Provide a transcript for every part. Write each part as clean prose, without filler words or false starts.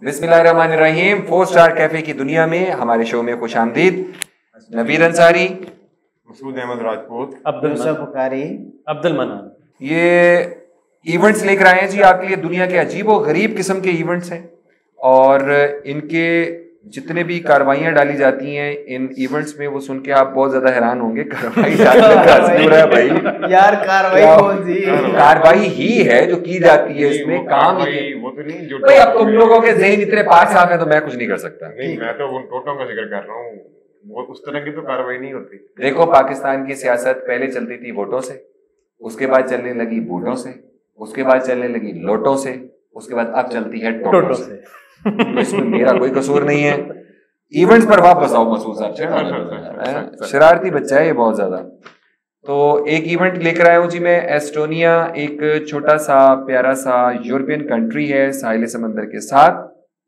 बिस्मिल्लाहिर्रहमानिर्रहीम। 4 star cafe की दुनिया में हमारे शो में खुश आमदीद। नबीर अंसारी, मसूद अहमद राजपूत, अब्दुल मनान। ये इवेंट्स लेकर आए हैं जी आपके लिए। दुनिया के अजीब और गरीब किस्म के इवेंट्स हैं और इनके जितने भी कार्रवाइयां डाली जाती हैं इन इवेंट्स में, वो सुन के आप बहुत ज्यादा हैरान होंगे। कार्रवाई भाई यार कार्रवाई कौन सी? कार्रवाई ही है जो की जाती है इसमें। काम ही वो तो नहीं जो भाई, अब तुम लोगों के ज़हन इतने पाक साफ है तो मैं कुछ नहीं कर सकता। नहीं, मैं तो उन टोटों का जिक्र कर रहा हूँ, वो उस तरह की तो कार्रवाई नहीं होती। देखो, पाकिस्तान की सियासत पहले चलती थी वोटों से, उसके बाद चलने लगी बूटों से, उसके बाद चलने लगी लोटों से, उसके बाद अब चलती है टोटों से। तो इसमें मेरा कोई कसूर नहीं है। इवेंट्स पर वापस आओ मसूद साहब, शरारती बच्चा है ये बहुत ज्यादा। तो एक इवेंट लेकर आया हूँ जी मैं। एस्टोनिया एक छोटा सा प्यारा सा यूरोपियन कंट्री है साहिल समंदर के साथ।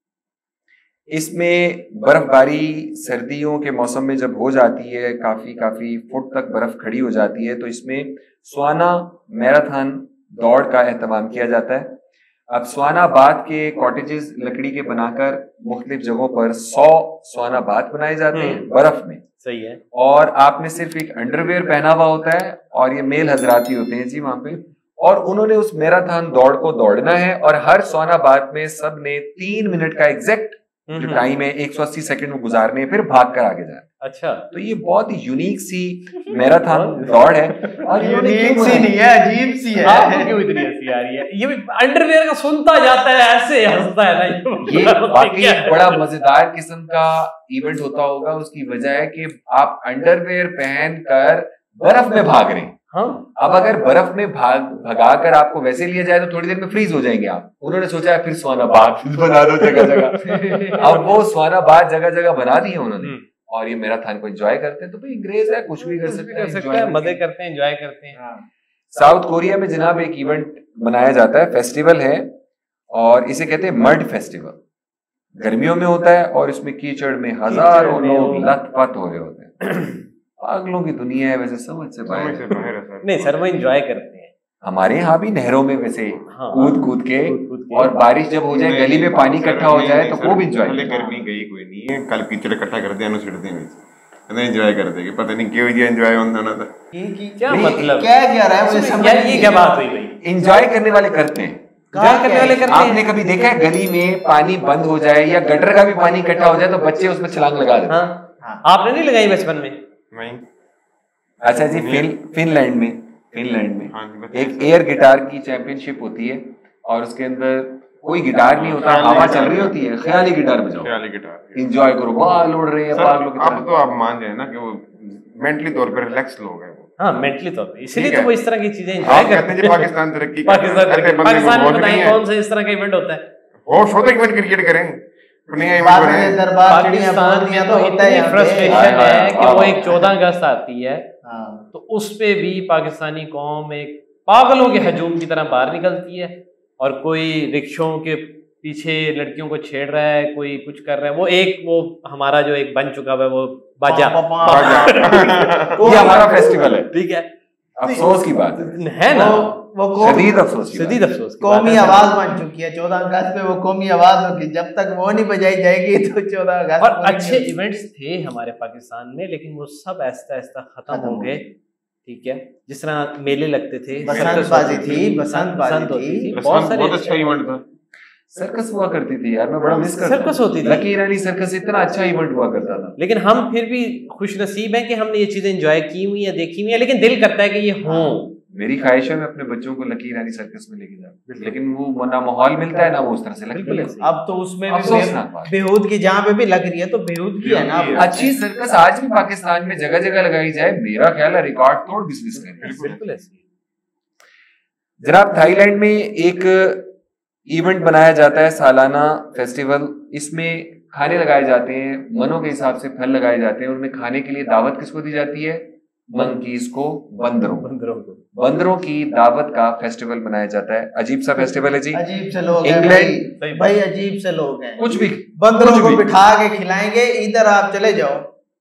इसमें बर्फबारी सर्दियों के मौसम में जब हो जाती है, काफी फुट तक बर्फ खड़ी हो जाती है, तो इसमें स्वाना मैराथन दौड़ का एहतमाम किया जाता है। अब स्वाना बाथ के कॉटेजेस लकड़ी के बनाकर मुख्तलिफ जगहों पर 100 स्वाना बाथ बनाए जाते हैं बर्फ में। सही है। और आपने सिर्फ एक अंडरवेयर पहना हुआ होता है और ये मेल हजराती होते हैं जी वहां पे, और उन्होंने उस मैराथन दौड़ को दौड़ना है और हर स्वाना बाथ में सब ने 3 मिनट का एग्जैक्ट जो टाइम है 180 सेकंड में गुजारने, फिर भाग कर आगे जाए। अच्छा, तो ये बहुत ही यूनिक सी मैराथन दौड़ है और यूनिक सी नहीं है, अजीब सी है। आपको क्यों इतनी हंसी आ रही है? ये भी अंडरवेयर का सुनता जाता है ऐसे हंसता है ना। ये वाकई बड़ा मजेदार किस्म का इवेंट होता होगा। उसकी वजह है कि आप अंडरवेयर पहनकर बर्फ में भाग रहे हैं। हाँ। अब अगर बर्फ में भगा कर आपको वैसे लिया जाए तो थोड़ी देर में फ्रीज हो जाएंगे आप। उन्होंने सोचा है फिर स्वाना बाथ बना दो जगह जगह। अब वो स्वाना बाथ जगह जगह बना दिए उन्होंने और ये मैराथन को एंजॉय करते हैं। तो भाई अंग्रेज है, कुछ भी कर सकते हैं, मजे करते हैं, एंजॉय करते हैं। साउथ कोरिया में जनाब एक इवेंट मनाया जाता है, फेस्टिवल है, और इसे कहते हैं मड फेस्टिवल। गर्मियों में होता है और इसमें कीचड़ में हजारों लोग लथपथ हो रहे होते हैं। पागलों की दुनिया है, वैसे समझ से बाहर है। नहीं सर, वो एंजॉय करते हैं। हमारे यहाँ भी नहरों में वैसे कूद के और बारिश जब हो जाए, गली में पानी इकट्ठा हो जाए तो खूब एंजॉय। गर्मी गई कोई नहीं है, कल कीचड़ इकट्ठा कर दिया छिड़ते हैं, एंजॉय करते हैं। पता नहीं क्यों एंजॉय होता था। क्या मतलब, क्या कह रहा है मुझे ये क्या बात हुई भाई? एंजॉय करने वाले करते हैं। आपने कभी देखा है गली में पानी बंद हो जाए या गटर का भी पानी इकट्ठा हो जाए तो बच्चे उसमें छलांग लगा देते हैं? आपने नहीं लगाई बचपन में? नहीं। अच्छा जी, फिनलैंड में एक एयर गिटार की चैंपियनशिप होती है और उसके अंदर कोई गिटार नहीं होता, हवा चल रही होती है, ख्याली गिटार बजाओ, ख्याली गिटार एंजॉय करो। बाल उड़ रहे हैं पागलों की तरह। अब तो आप मान जाए ना कि वो मेंटली तौर पर रिलैक्स लोग हैं। हाँ, मेंटली तौर पे, इसीलिए तो वो इस तरह की चीजें एंजॉय करते हैं। पाकिस्तान तरक्की पाकिस्तान में बताइए कौन सा इस तरह का इवेंट होता है? और छोटा इवेंट क्रिकेट करें, पाकिस्तान में तो इतनी फ्रस्ट्रेशन है कि वो एक 14 अगस्त आती है तो उस पे भी पाकिस्तानी कौम एक पागलों के हजूम की तरह बाहर निकलती है और कोई रिक्शों के पीछे लड़कियों को छेड़ रहा है, कोई कुछ कर रहा है। वो हमारा जो एक बन चुका है वो बाजा ये हमारा फेस्टिवल है, ठीक है। अफसोस की बात है ना, वो शदीद अफसोस कौमी आवाज बन चुकी है। 14 अगस्त पे वो कौमी आवाज होगी, जब तक वो नहीं बजाई जाएगी तो 14 अगस्त। और अच्छे इवेंट्स थे हमारे पाकिस्तान में, लेकिन वो सब ऐसा खत्म हो गए। ठीक है, जिस तरह मेले लगते थे, बसंतबाजी थी, बसंत होती थी, बहुत अच्छा इवेंट था। सर्कस हुआ करती थी यार, मैं बड़ा मिस करता। सर्कस होती थी, लकी ईरानी सर्कस इतना अच्छा इवेंट हुआ करता था। लेकिन हम फिर भी खुश नसीब हैं कि हमने ये चीजें एंजॉय की हुई है, देखी हुई है, लेकिन दिल करता है कि ये हो। मेरी ख्वाहिश है मैं अपने बच्चों को लकी ईरानी सर्कस में लेके जाऊं, लेकिन वो ना माहौल मिलता है ना वो उस तरह से लगती है। अब तो उसमें बेहूद की जहाँ पे भी लग रही है तो बेहूद की है ना। अच्छी सर्कस आज भी पाकिस्तान में जगह जगह लगाई जाए, मेरा ख्याल है रिकॉर्ड तोड़ बिजनेस करें। बिल्कुल ऐसी। जनाब, थाईलैंड में एक इवेंट बनाया जाता है, सालाना फेस्टिवल। इसमें खाने लगाए जाते हैं, मनों के हिसाब से फल लगाए जाते हैं। उनमें खाने के लिए दावत किसको दी जाती है? मंकीज को, बंदरों की दावत का फेस्टिवल मनाया जाता है। अजीब सा फेस्टिवल है जी। अजीब से लोग इंग्लैंड भाई अजीब से लोग हैं। कुछ भी बंदरों को बिठा के खिलाएंगे, इधर आप चले जाओ,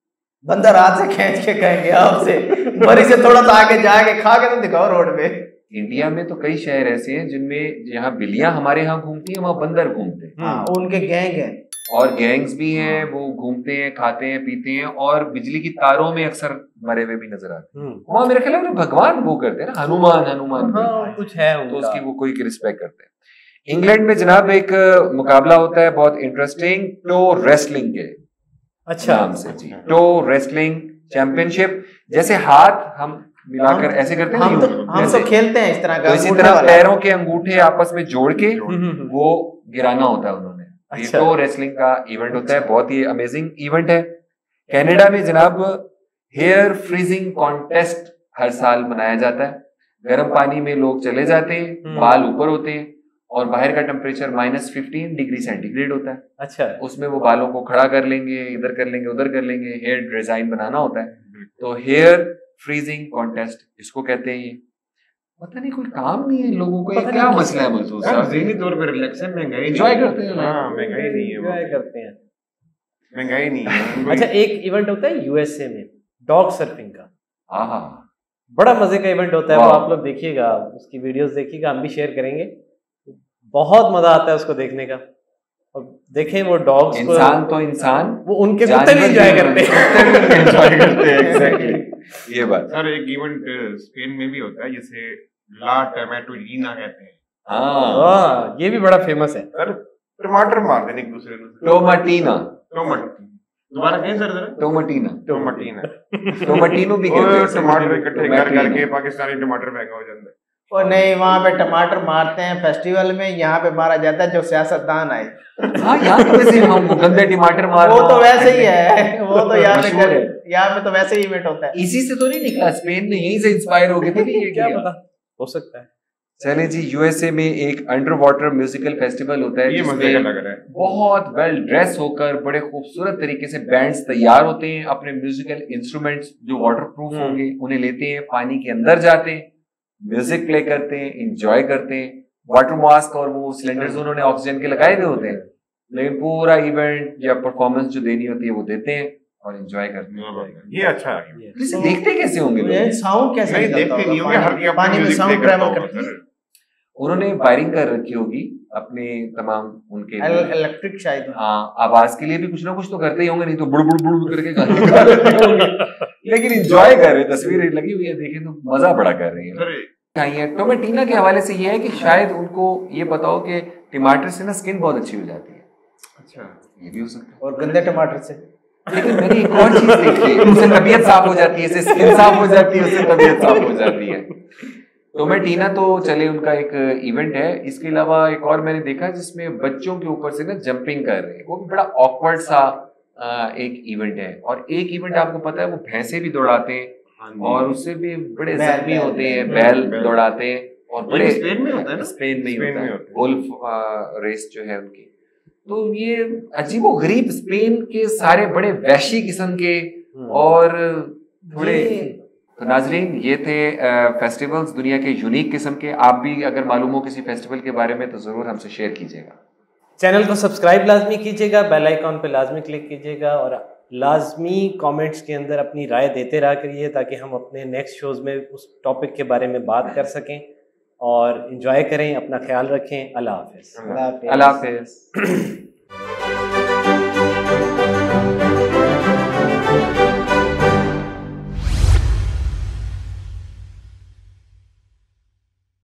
बंदर हाथ से खींच के कहेंगे आपसे बड़ी से थोड़ा सा आगे जाके खा के तो दिखाओ रोड पे। इंडिया में तो कई शहर ऐसे हैं जिनमें जहाँ बिल्लियां हमारे यहाँ घूमती हैं, वहाँ बंदर घूमते हैं। हाँ, उनके गैंग है और गैंग्स भी हैं, वो घूमते हैं, खाते हैं, पीते हैं, और बिजली की तारों में अक्सर मरे हुए भी नजर आते हैं। वहाँ मेरे ख्याल में भगवान वो करते हैं ना, हनुमान कुछ है तो उसकी वो कोई रिस्पेक्ट करते हैं। इंग्लैंड में जनाब एक मुकाबला होता है बहुत इंटरेस्टिंग, टो रेसलिंग के नाम से जी, टो रेसलिंग चैंपियनशिप। जैसे हाथ हम मिलाकर ऐसे करते हैं, हम तो खेलते हैं इस तरह का, तो इसी तरह पैरों के अंगूठे आपस में जोड़ के वो गिराना होता है उन्होंने। ये टो रेसलिंग का इवेंट होता है, बहुत ही अमेजिंग इवेंट है। कनाडा में जनाब हेयर फ्रीजिंग कॉन्टेस्ट हर साल मनाया जाता है। गर्म पानी में लोग चले जाते हैं, बाल ऊपर होते हैं, और बाहर का टेम्परेचर -15 डिग्री सेंटीग्रेड होता है। अच्छा, उसमें वो बालों को खड़ा कर लेंगे, इधर कर लेंगे, उधर कर लेंगे, हेयर डिजाइन बनाना होता है। तो हेयर फ्रीजिंग कॉन्टेस्ट इसको कहते हैं। ये पता नहीं कोई काम नहीं है लोगों को, ये क्या मसला है महसूस साहब? ज़हनी तौर पर रिलैक्शन महंगाई एंजॉय करते हैं। हाँ, महंगाई नहीं है, एंजॉय करते हैं। महंगाई नहीं है। अच्छा, एक इवेंट होता है यूएसए में डॉग सर्फिंग का। हाँ, बड़ा मजे का इवेंट होता है वो, आप लोग देखिएगा, उसकी वीडियोस देखिएगा, हम भी शेयर करेंगे। बहुत मजा आता है उसको देखने का। और देखें वो डॉग्स को, इंसान तो इंसान, वो उनके कुत्ते भी एंजॉय करते हैं। एंजॉय करते हैं, एग्जैक्टली ये बात। सर एक इवेंट स्पेन में भी होता है जिसे ला टमाटोलीना कहते हैं। हाँ, ये भी बड़ा फेमस है। सर टमाटर मार देने एक दूसरे को, टोमाटीना, दोबारा कहें सर जरा। टोमाटीना, टोमाटीनो भी कहते हैं। टमाटर इकट्ठे कर करके पाकिस्तानी टमाटर महंगा हो जाता है। और नहीं, वहाँ पे टमाटर मारते हैं फेस्टिवल में, यहाँ पे मारा जाता है जो सियासतदान आए। हाँ, यहाँ तो वैसे हम गंदे टमाटर मार, वो तो वैसे ही है, वो तो यहाँ पे तो वैसे ही इवेंट होता है। इसी से तो नहीं निकला, स्पेन ने यहीं से इंस्पायर हो गए थे। ये क्या पता, हो सकता है। चले जी, यूएसए में एक अंडर वाटर म्यूजिकल फेस्टिवल होता है, ये मजे का लग रहा है। बहुत वेल ड्रेस होकर बड़े खूबसूरत तरीके से बैंड्स तैयार होते हैं, अपने म्यूजिकल इंस्ट्रूमेंट्स जो वाटर प्रूफ होंगे उन्हें लेते हैं, पानी के अंदर जाते हैं, म्यूजिक प्ले करते हैं, इंजॉय करते हैं। वाटर मास्क और वो सिलेंडर्स उन्होंने ऑक्सीजन के लगाए हुए होते हैं, लेकिन पूरा इवेंट या परफॉर्मेंस जो देनी होती है वो देते हैं और एंजॉय करते हैं। ये अच्छा है। इसे देखते कैसे होंगे लोग? साउंड कैसे नहीं देखते नहीं होंगे, हर की पानी में साउंड ट्रैवल करती है। उन्होंने वायरिंग कर रखी होगी अपने तमाम उनके इलेक्ट्रिक शायद। हाँ, आवाज के लिए भी कुछ ना कुछ तो करते ही होंगे, नहीं तो बुड़ बुड़ बुड़ करके गाने गा रहे होंगे। लेकिन एंजॉय कर रहे, तस्वीरें लगी हुई है, देखें तो मजा बड़ा कर रही है। टोमेटीना के हवाले से ये है कि शायद उनको ये पता हो कि टमाटर से ना स्किन बहुत अच्छी हो जाती है। अच्छा, ये भी हो सकता है। और गंदे टमाटर से। लेकिन मैंने एक और चीज देखी है, उससे तबीयत साफ हो जाती है, इससे स्किन साफ हो जाती है, उससे तबीयत साफ हो जाती है। टोमेटीना तो चले उनका एक इवेंट है, इसके अलावा एक और मैंने देखा जिसमें बच्चों के ऊपर से ना जंपिंग कर रहे हैं, वो भी बड़ा ऑकवर्ड सा एक इवेंट है। और एक इवेंट आपको पता है, वो भैंसे भी दौड़ाते हैं और उससे भी बड़े जख्मी होते हैं, बैल दौड़ाते हैं, और बड़े स्पेन में होता है ना, स्पेन में ही होता है वुल्फ रेस जो है उनकी। तो ये अजीबो गरीब स्पेन के सारे बड़े वैशी किस्म के और थोड़े। तो नाजरीन, ये थे फेस्टिवल्स दुनिया के यूनिक किस्म के। आप भी अगर मालूम हो किसी फेस्टिवल के बारे में तो जरूर हमसे शेयर कीजिएगा। चैनल को सब्सक्राइब लाजमी कीजिएगा, बेल आइकॉन पे लाजमी क्लिक कीजिएगा, और लाजमी कमेंट्स के अंदर अपनी राय देते रहा करिए ताकि हम अपने नेक्स्ट शोज में उस टॉपिक के बारे में बात कर सकें। और एंजॉय करें, अपना ख्याल रखें। अल्लाह हाफिज़। अल्लाह हाफिज़।